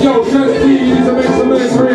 Yo, Chess T, you need to make some misery.